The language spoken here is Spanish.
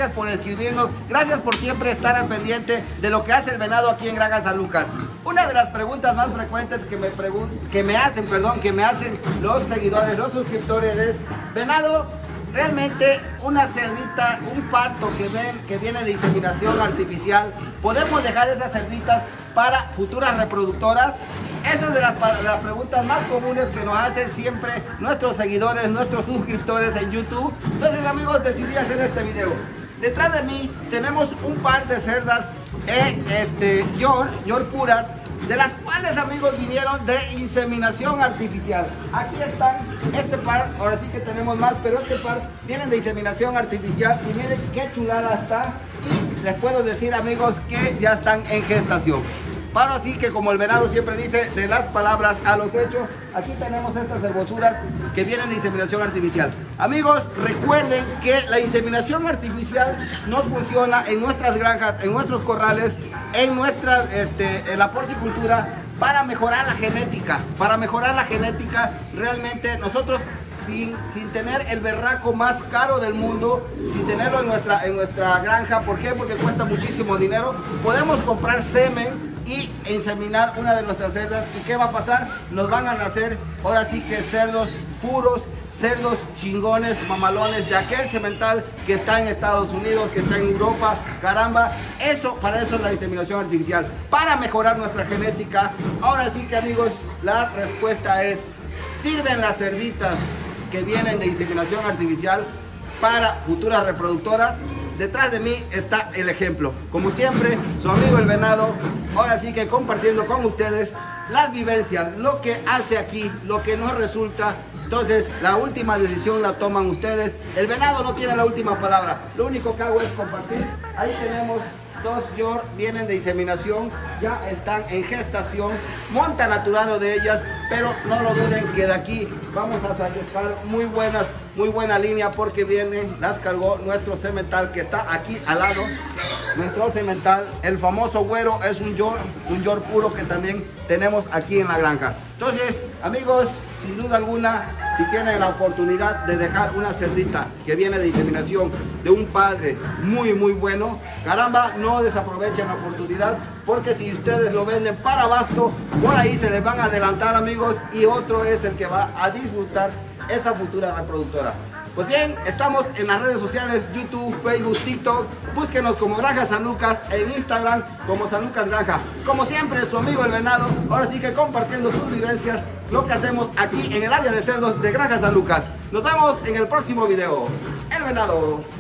gracias por escribirnos, gracias por siempre estar al pendiente de lo que hace el venado aquí en Granja San Lucas. Una de las preguntas más frecuentes que me hacen los seguidores, los suscriptores es: venado, realmente una cerdita, un parto que viene de inseminación artificial, ¿podemos dejar esas cerditas para futuras reproductoras? Esa es de las preguntas más comunes que nos hacen siempre nuestros seguidores, nuestros suscriptores en YouTube. Entonces, amigos, decidí hacer este video. Detrás de mí tenemos un par de cerdas York puras, de las cuales, amigos, vinieron de inseminación artificial. Aquí están, este par, ahora sí que tenemos más, pero este par vienen de inseminación artificial y miren qué chulada está. Y les puedo decir, amigos, que ya están en gestación. Para así que, como el venado siempre dice, de las palabras a los hechos, aquí tenemos estas hermosuras que vienen de inseminación artificial. Amigos, recuerden que la inseminación artificial no funciona en nuestras granjas, en nuestros corrales, en la porcicultura, para mejorar la genética. Para mejorar la genética, realmente nosotros, sin tener el berraco más caro del mundo, sin tenerlo en nuestra granja, ¿por qué? Porque cuesta muchísimo dinero, podemos comprar semen y inseminar una de nuestras cerdas. ¿Y qué va a pasar? Nos van a nacer, ahora sí que cerdos puros, cerdos chingones, mamalones, de aquel semental que está en Estados Unidos, que está en Europa. Caramba, para eso es la inseminación artificial, para mejorar nuestra genética. Ahora sí que, amigos, la respuesta es: ¿sirven las cerditas que vienen de inseminación artificial para futuras reproductoras? Detrás de mí está el ejemplo. Como siempre, su amigo el venado, ahora sí que compartiendo con ustedes las vivencias, lo que hace aquí, lo que nos resulta. Entonces, la última decisión la toman ustedes. El venado no tiene la última palabra. Lo único que hago es compartir. Ahí tenemos dos York, vienen de inseminación, ya están en gestación, monta natural de ellas, pero no lo duden que de aquí vamos a sacar muy buena línea, porque las cargó nuestro semental que está aquí al lado. Nuestro semental, el famoso güero, es un York puro que también tenemos aquí en la granja. Entonces, amigos, sin duda alguna, si tienen la oportunidad de dejar una cerdita que viene de inseminación de un padre muy bueno, caramba, no desaprovechen la oportunidad, porque si ustedes lo venden para abasto, por ahí se les van a adelantar, amigos, y otro es el que va a disfrutar esa futura reproductora. Pues bien, estamos en las redes sociales, YouTube, Facebook, TikTok. Búsquenos como Granja San Lucas, en Instagram como San Lucas Granja. Como siempre, su amigo el venado, ahora sí que compartiendo sus vivencias, lo que hacemos aquí en el área de cerdos de Granja San Lucas. Nos vemos en el próximo video. El venado.